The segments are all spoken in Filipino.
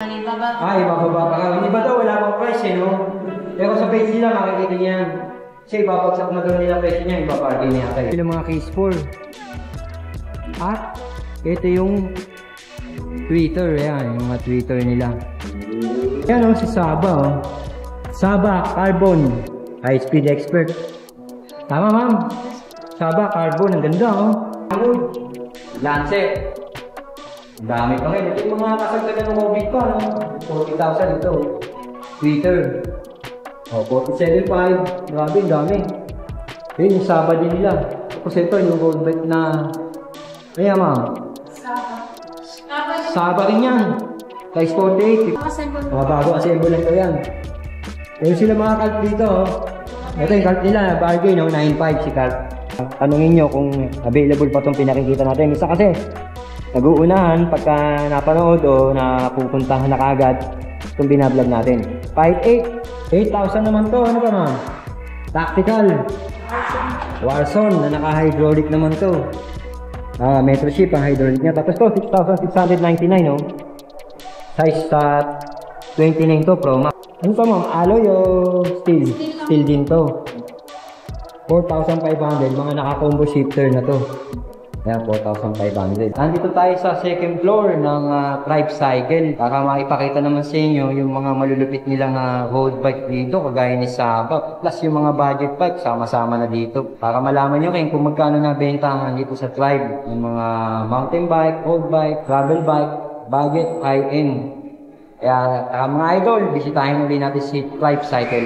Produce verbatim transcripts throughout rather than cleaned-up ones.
ibaba. Ah, ibababa pa ka. Yung iba daw, wala pang price eh, no? Pero sa page nila, makikita niya yan. Kasi ibabagsak na daw nila price niya, ibabargain niya kayo. Ito yung mga case four. At, ito yung Twitter, yan, yung mga Twitter nila. Yan o, si Saba o. Saba Carbon, high speed expert. Tama ma'am. Saba Carbon, ang ganda o. Lance. Ang dami pa ngayon. Ito yung mga kasagdagan ng COVID pa, no? forty thousand ito. Twitter. O, forty-seven point five. Grabe, ang dami. Yun, yung Saba din nila. Tapos ito, yung gold bike na... Kaya ma'am. Saba. Saba rin yan. Size forty-eight. Mga bago assemble lang ito yan. Ayun sila mga cart dito. Oh. Ito yung cart nila. Bargain, no? nine point five si cart. Tanungin nyo kung available pa itong pinakikita natin. Isa kasi, nag-uunahan pagka napanood o napupuntahan na kagad itong binablog natin. five eight. eight thousand naman to. Ano ba ma'am? Tactical. Warzone na naka-hydraulic naman to. Ah, Metro Ship ang hydraulic niya. Tapos to, six thousand six hundred ninety-nine, no? Size sa uh, twenty-nine to, Pro Max. Ano to, ma'am? Alloy o steel? Steel din to. four thousand five hundred, mga naka-combo shifter na to. Ayan, four thousand five hundred. Nandito tayo sa second floor ng uh, Tribe Cycle. Para maipakita naman sa inyo yung mga malulupit nilang uh, road bike dito, kagaya ni Saba. Plus yung mga budget bike, sama-sama na dito. Para malaman nyo kayo kung magkano na bentahan dito sa Tribe. Yung mga mountain bike, road bike, travel bike, budget, high-end. Kaya uh, mga idol, bisitahin ulit natin si Tribe Cycle.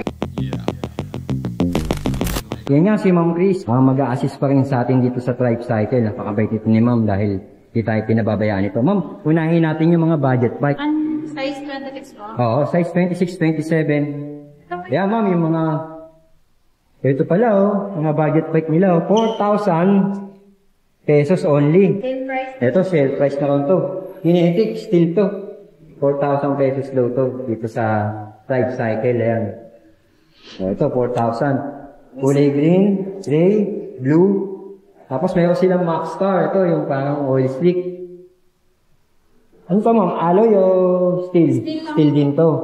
Yan nga si Ma'am Chris, uh, mag-a-assist pa rin sa atin dito sa Tribe Cycle. Napakabait ito ni Ma'am dahil di tayo pinababayaan ito. Ma'am, unahin natin yung mga budget bike. An size twenty-six po? Oo, size twenty-six, twenty-seven. Kaya Ma'am, yung mga... Ito pala oh, mga budget bike nila oh, four thousand pesos only. Same price? Ito, sale price na ron to. Kinetic, still to. four thousand pesos daw to dito sa Tribe Cycle. Ayan. Ito, four thousand. Kulay green, gray, blue. Tapos meron silang Max Star. Ito yung parang oil slick. Ano to ma'am? Alloy o steel? Steel, steel din to.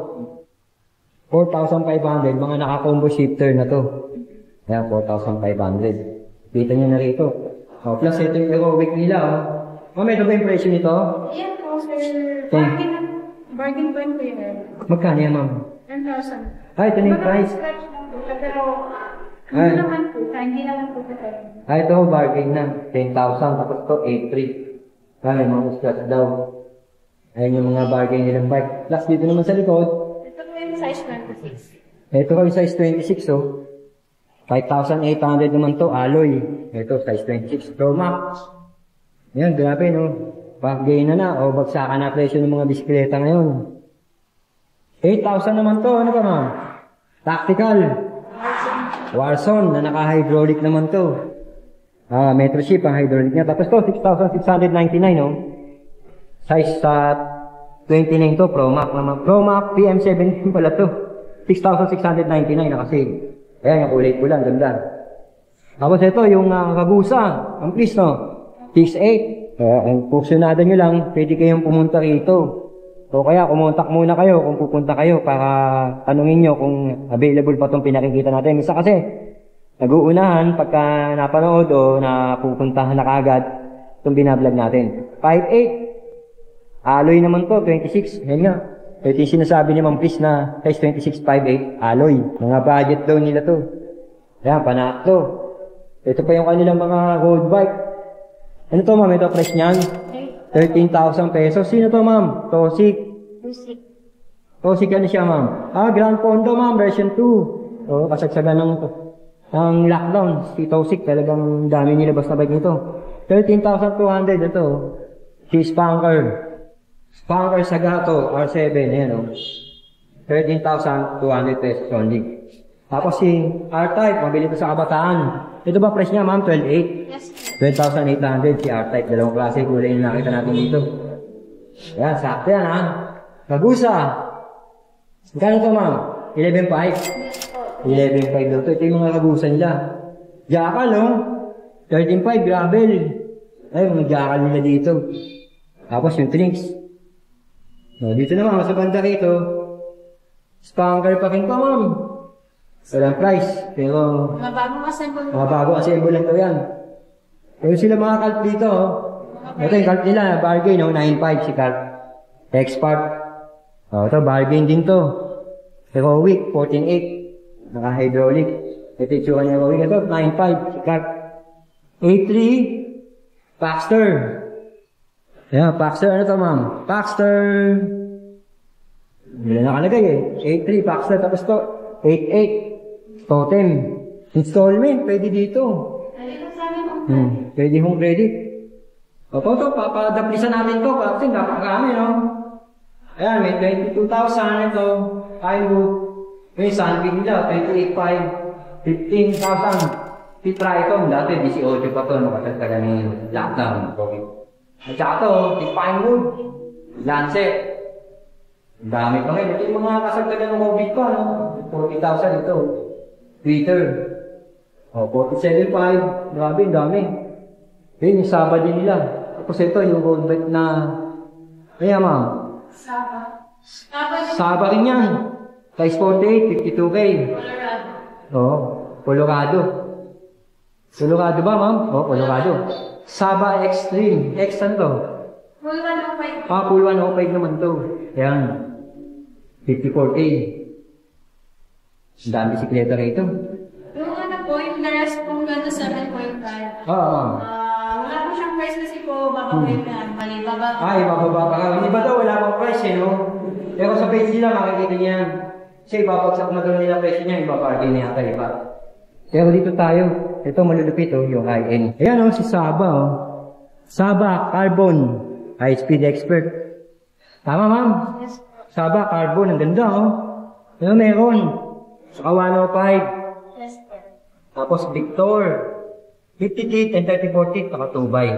four thousand five hundred. Mga naka-combo shifter na to. Ayan, four thousand five hundred. Kita nyo na rito. Oh, plus ito yung aerobic nila. Oh. Ma'am, ito ba yung presyo nito? Yan po, sir. Bargain, bargain po yun po yun. Magkano yan ma'am? ten thousand. Ah, ito na yung price. Pero, Ay. hindi naman po, hindi naman po ito. Ah, ito, bargain na. ten thousand, tapos ito, eight three. Ah, may mga scratch daw. Ayan yung mga bargain nilang bike. Plus, dito naman sa likod. Ito po yung size twenty-six. Ito yung size twenty-six, oh. five thousand eight hundred naman to, alloy. Ito, size twenty-six, Pro Max. Ayan, grabe, no? Bargain na na, o bagsakan na presyo ng mga bisikleta ngayon. eight thousand naman to, ano ba, ma'am? Tactical. Warzone na naka-hydraulic naman to. Ah, Metro Ship ang hydraulic niya. Tapos to, six thousand six hundred ninety-nine, no? Size sa uh, twenty-nine to, Pro Max naman. Pro Max P M seventeen pala to. six thousand six hundred ninety-nine na kasi. Ayan, yung kulay pula, ganda. Tapos ito, yung uh, Ragusa. Ang please, no? six eight. Uh, kung pusunada nyo lang, pwede kayong pumunta rito. So kaya kumontak muna kayo kung pupunta kayo para tanungin nyo kung available pa itong pinakikita natin. Isa kasi, nag-uunahan pagka napanood o napupuntahan na kagad itong binablog natin. five eight. Alloy naman to, twenty-six. Yan nga. Ito yung sinasabi ni Ma'am Chris na size twenty-six, five eight. Alloy. Mga budget daw nila to. Ayan, panakto. Ito pa yung kanilang mga road bike. Ano to ma'am? Ito price niyan? thirteen thousand pesos. Sino to ma'am? Tosik. Tosik. Tosik ano siya ma'am? Ah, Grand Fondo ma'am, version two. O, kasagsagan ng, ng lockdown. Si Tosik, talagang dami nilabas na bike nito. thirteen thousand two hundred ito. Si Spanker. Spanker Sagato, R seven. Ayan o. thirteen thousand two hundred pesos only. Tapos si R-Type, mabili ito sa kabataan. Ito ba price niya ma'am? twelve eight. Yes. twelve thousand eight hundred si R-Type. Dalawang klase kulay na nakita natin dito. Ayan, sakto yan ha. Ragusa. Magkano ito ma'am? eleven five. eleven five daw ito. Ito yung mga Ragusa nila. Jackal no? thirteen five, gravel. Ay, mga jackal nila dito. Tapos yung Trinks. No, dito naman, sa banda rito, spanker pa rin pa, ma'am. Walang price, pero Mga bagong assemble. mga bago assemble lang to yan. Pero sila mga cult dito, oh. Ito yung cult nila, bargain, oh, nine five si cult. X-Part. Oh, ito, bargain din to. Heroic, fourteen eight. Naka-hydraulic. Ito yung tsura niya Heroic. Ito, nine five si cult. eight three, Paxter. Ayan, Paxter, ano to, ma'am? Paxter. Wala nakalagay eh. eight three, Paxter, tapos to, eight eight. Totem. Installment, pwede dito. Hmm, pwede hong credit. Opo, to, papadaplisan natin to, kasi napakarami, no? Ayan, may twenty-two thousand ito, Highwood. May Sunbeam nila, twenty-eight five, fifteen thousand. Titra ito, dati eighteen pa to, nakatagtaga ni lockdown, COVID. At saka to, si Pinewood, Lancet. Ang dami pa ngayon. Ito yung mga kasagtaga ng COVID pa, no? forty thousand ito. Twitter. O, forty-seven five. Grabe, ang dami. Yun, yung Saba din nila. Tapos ito, yung gold bet na... Ayan, ma'am. Saba. Saba din. Saba rin yan. Size forty-eight, fifty-two K. Colorado. Oo, Colorado. Colorado ba, ma'am? Oo, Colorado. Saba Extreme. X ano to? Full one oh five. Ah, full one oh five naman to. Ayan. fifty-four K. Ang dami bisikleta rito. Yung ano po, yung the rest pong gano'n seven point five. Oo. Ah, Ah, wala po siyang price kasi po, baka po yung yan. Mali, baba. Ay, mababa pa ka. Hindi ba daw wala pang price eh, no? Pero sa page nila, makikita niya yan. Kasi babagsak na doon nila presyo niya, iba parking niya yata iba. Pero dito tayo, ito malulupit oh, yung high-end. Ayan oh, si Saba oh. Saba Carbon, High Speed Expert. Tama ma'am? Yes. Saba Carbon, ang ganda oh. Ano meron? Saka one oh five. Yes, po. Tapos Victor, fifty-eight and thirty-four teeth, saka two by.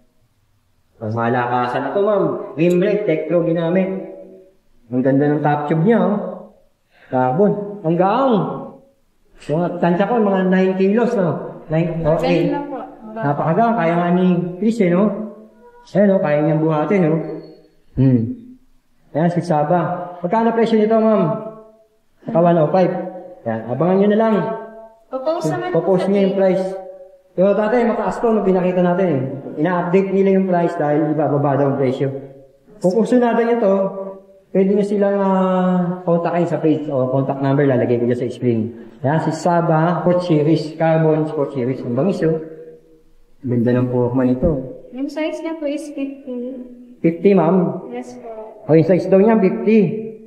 Ang malakasan na to ma'am. Rim brake, Tektro ginamit. Ang ganda ng top tube niya oh. Carbon. Ang gaang. Yung tansya ko, mga nine kilos, no? nine, okay. Ganyan lang po. Napakagaan. Kaya nga ni Chris, eh, no? Ayan, no? Kaya niyang buhatin, no? Hmm. Ayan, si Saba. Magkano presyo nito, ma'am? Saka one oh five. Ayan, abangan nyo na lang. Propose naman po Propose sa niya yung price. Pero dati, mataas to, no? Pinakita natin, eh. Ina-update nila yung price dahil iba, baba daw ang presyo. Kung gusto natin ito, pwede nyo silang uh, kontakin sa page o contact number, lalagay ko dyan sa screen. Yan, si Saba, Sport Series, Carbon Sport Series. Ang bangis yun. Ganda ng forma nito. Yung size niya po is fifty. fifty, ma'am. Yes po. O, yung size daw niya, fifty.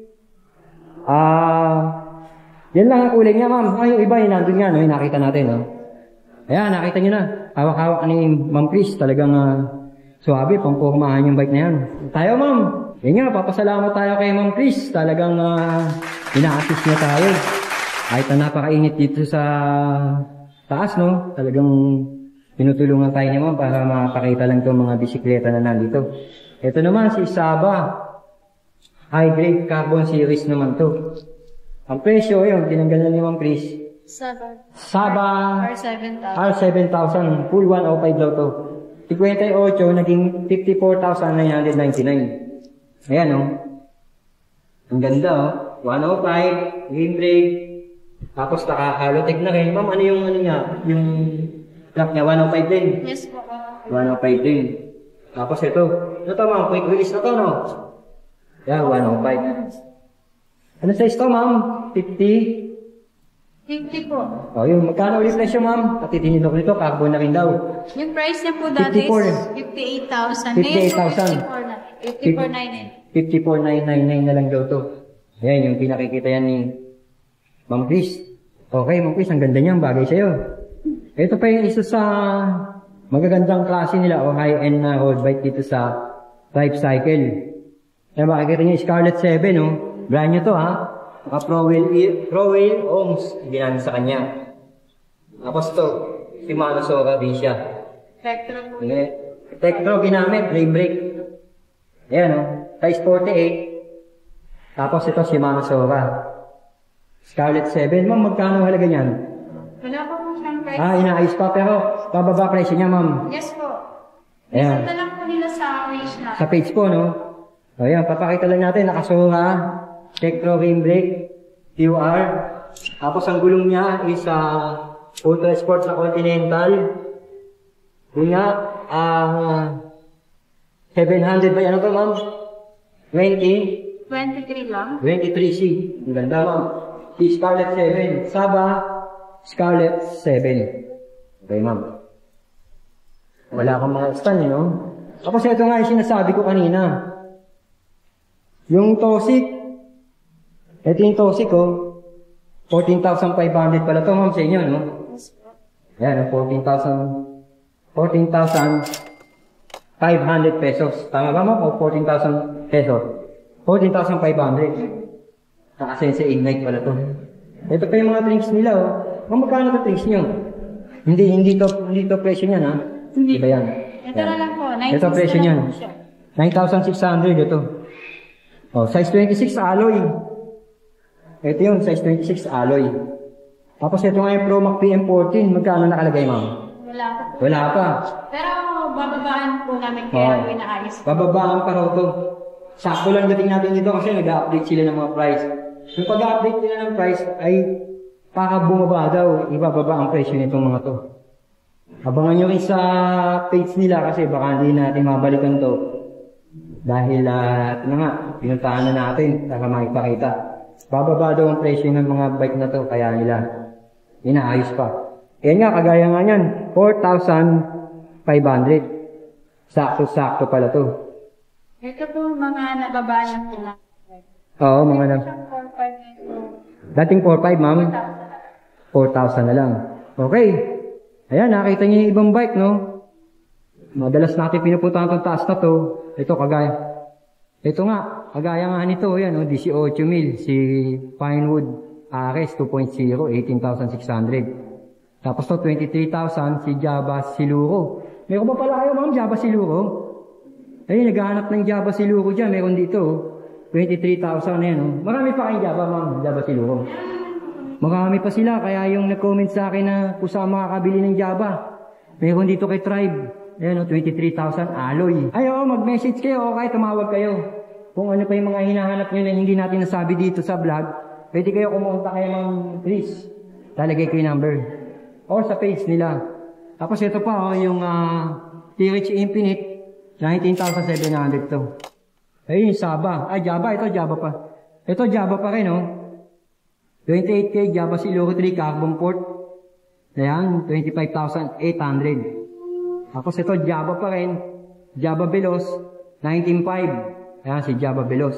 Ah, uh, yan lang ang kulay niya, ma'am. Ay, yung iba, yung nandun nga, no? Yung nakita natin, no? Ayan, nakita nyo na. Hawak-hawak ni Ma'am Chris. Talagang uh, suwabe, pangpormahan yung bike na yan. Tayo, ma'am. Yan nga, papasalamat tayo kay Ma'am Chris. Talagang uh, ina-assist niya tayo. Kahit na napakainit dito sa taas, no? Talagang tinutulungan tayo niya, ma'am, para makapakita lang itong mga bisikleta na nandito. Ito naman, si Saba. High grade carbon series naman to. Ang presyo, yun, tinanggal na ni Ma'am Chris. Saba. Saba R seven thousand. R seven thousand. Full one oh five daw to. fifty-eight, naging fifty-four thousand nine hundred ninety-nine. Ayan, oh. Ang ganda, oh. one oh five, rim brake. Tapos naka-halotech na rin. Ma'am, ano yung ano niya? Yung clock niya, one oh five din. Yes po. one oh five din. Tapos ito. Ito to, ma'am. Quick release na to, no? Yan, one oh five. Ano size to, ma'am? fifty? fifty po. O, yun. Magkano ulit presyo, ma'am? Pati tinidok nito, carbon na rin daw. Yung price niya po dati fifty-four. is fifty-eight thousand. fifty-eight thousand. fifty-four nine nine. fifty-four thousand nine hundred ninety-nine na lang daw to. Ayan, yung pinakikita yan ni Ma'am Chris. Okay, Ma'am Chris, ang ganda niyan, bagay sa'yo. Ito pa yung isa sa magagandang klase nila o high-end na road bike dito sa Type Cycle. Ayan, makikita niyo, Scarlett seven, no? Brand nyo to, ha? Naka Pro-Wheel, Pro-Wheel Ohms, ginamit sa kanya. Tapos to, Shimano Sora din siya. Tektro po. Tektro ginamit, rim brake. Ayan, no? Size forty-eight. Tapos ito, Shimano Sora. Scarlett seven, ma'am, magkano halaga niyan? Wala pa po siyang price. Ah, inaayos pa, pero bababa presyo niya, ma'am. Yes po. Ayan. Isa na lang po nila sa page na. Sa page po, no? O yan, papakita lang natin, nakasuha, Tektro rim brake, Q R. Tapos ang gulong niya is uh, Ultra Sport na Continental. Yun nga, uh, seven hundred ba yan ito, ma'am? twenty? twenty-three lang. twenty-three C. Ang ganda, ma'am. Si Scarlett seven. Saba, Scarlett seven. Okay, ma'am. Wala kang mga stand, no? Tapos ito nga yung sinasabi ko kanina. Yung Tosik, ito yung Tosik, oh. fourteen thousand five hundred pala to, ma'am, sa inyo, no? Ayan, fourteen thousand, fourteen thousand five hundred pesos. Tama ba, ma'am? O fourteen thousand pesos? fourteen thousand five hundred. Naka-sense ignite pala to. Ito pa yung mga drinks nila, oh. Kung magkano ito drinks nyo? Hindi, hindi to, hindi to presyo niyan, ha? Hindi. Diba yan? Ito na lang po. Ito presyo niyan. nine thousand six hundred ito. Oh, size twenty-six alloy. Ito yun, size twenty-six alloy. Tapos ito nga yung Pro Max P M fourteen. Magkano nakalagay, ma'am? Wala pa po. Wala pa. Pero bababaan po namin kaya Oh. inaayos. Bababaan pa raw to. Sakto lang dating natin dito kasi nag-update sila ng mga price. Yung pag-update nila ng price ay para bumaba daw, ibababa ang presyo nitong mga to. Abangan nyo rin sa page nila kasi baka hindi natin mabalikan to. Dahil, uh, ito na nga, pinuntahan na natin para makipakita. Bababa daw ang presyo ng mga bike na to, kaya nila inaayos pa. Yan nga, kagaya nga yan, four thousand five hundred. Sakto-sakto pala to. Ito po mga nababaan po na. Oo, mga na. four five ito. Dating four five, ma'am. four thousand na lang. Okay. Ayan, nakita niyo yung ibang bike, no? Madalas natin pinupuntahan itong taas na to. Ito, kagaya. Ito nga, kagaya nga nito, yan, no? eighteen mil, si Pinewood R S two point oh, eighteen thousand six hundred. Tapos to, twenty-three thousand, si Java Siluro. Meron ba pala kayo, ma'am, Java Siluro? Ayun, naghahanap ng Java Siluro dyan. Meron dito, twenty-three thousand, yan, no? Marami pa kayong Java, ma'am, Java Siluro. Marami pa sila, kaya yung nag-comment sa akin na kung saan makakabili ng Java. Meron dito kay Tribe. Ayan o, twenty-three thousand alloy. Ay oo, mag-message kayo o kaya tumawag kayo. Kung ano pa yung mga hinahanap nyo na hindi natin nasabi dito sa vlog, pwede kayo kumunta kay Ma'am Chris. Talagay ko yung number. O sa page nila. Tapos ito pa o, yung uh, T H Infinite, nineteen thousand seven hundred to. Ayun yung Saba. Ay, Java. Ito, Java pa. Ito, Java pa rin o. twenty-eight K Java Siluro three Carbon Port. Ayan, twenty-five thousand eight hundred. Tapos ito, Java pa rin. Java Veloz, nineteen point five. Ayan, si Java Veloz.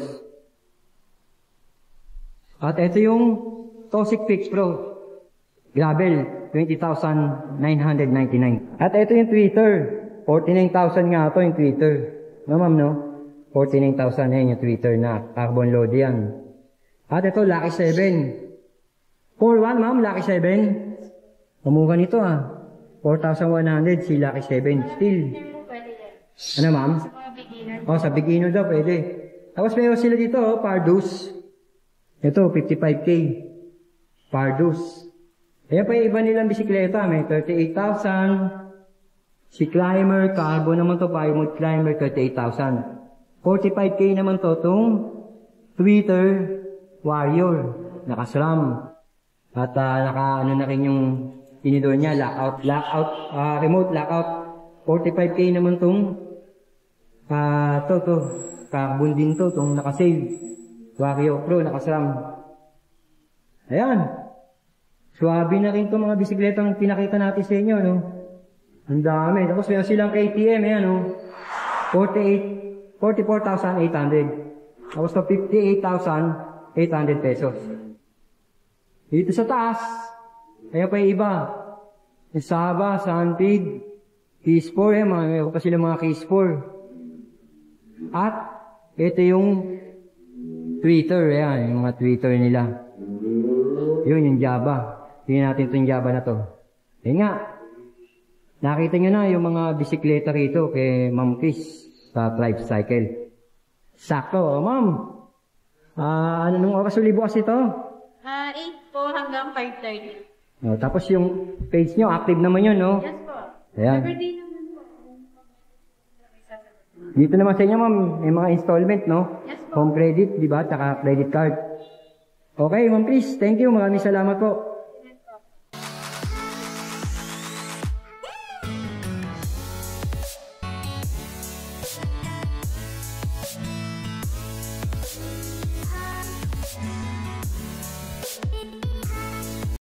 At ito yung Tosik Fix Pro. Gravel, twenty thousand nine hundred ninety-nine. At ito yung Twitter. forty-nine thousand nga ito yung Twitter. No, ma'am, no? forty-nine thousand yan yung Twitter na. Carbon load yan. At ito, Lucky seven. four one, ma'am, Lucky seven. Kamukha nito ah. four thousand one hundred si Lucky seven. Still. Ano, ma'am? Sa mga beginner. Oh, sa beginner daw pwede. Tapos meron sila dito, oh, Pardus. Ito, fifty-five K. Pardus. Ayan pa yung iba nilang bisikleta. May thirty-eight thousand. Si Climber, Carbon naman to, Pinewood Climber, thirty-eight thousand. forty-five K naman to, itong Twitter Warrior. Naka-SRAM. At uh, naka-ano na rin yung tinidor niya, lockout, lockout, uh, remote lockout. forty-five K naman tong ah, uh, to, to, Carbon din to, tong naka-save. Warrior Pro, naka-SRAM. Ayan. Swabe na rin itong mga bisikletang pinakita natin sa inyo, no? Ang dami. Tapos meron silang K T M, ayan, no? forty-eight, forty-four thousand eight hundred. Tapos to fifty-eight thousand eight hundred pesos. Dito sa taas, ayan pa yung iba. Yung Saba, Sunpig, Keys four, eh, mga, meron pa sila mga Keys four. At, ito yung Twitter, ayan, yung mga Twitter nila. Yun, yung Java. Tingnan natin itong Java na to. Ayan nga. Nakita nyo na yung mga bisikleta rito kay Ma'am Chris sa Tribe Cycle. Sakto, oh, ma'am. Ah, ano nung oras uli bukas ito? Ah, eight po hanggang five thirty. Oh, tapos yung page nyo, active naman yun, no? Yes po. Ayan. Everyday naman po. Dito naman sa inyo, ma'am, may mga installment, no? Yes po. Home credit, di ba? Tsaka credit card. Okay, ma'am Chris, thank you. Maraming salamat po.